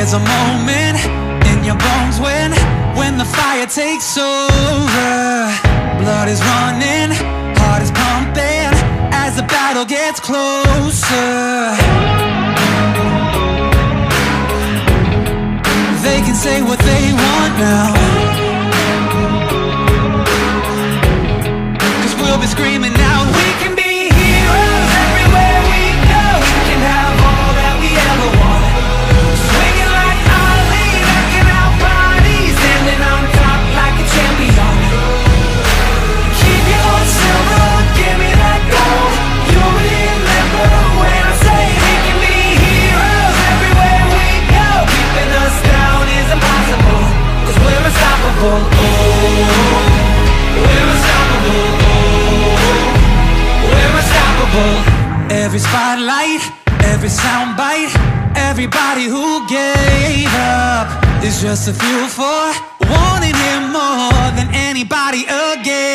There's a moment in your bones when the fire takes over. Blood is running, heart is pumping as the battle gets closer. They can say what they want now, 'cause we'll be screaming out, we can be heroes everywhere we go. We can have all that we ever wanted. Swinging like Ali, knocking out bodies, standing on top like a champion. Keep your own silver, give me that gold. You'll remember when I say we can be heroes everywhere we go. Keeping us down is impossible, 'cause we're unstoppable. Oh, we're unstoppable. Oh, we're unstoppable. Every spotlight, every soundbite, everybody who gave up is just a fuel for wanting him more than anybody again.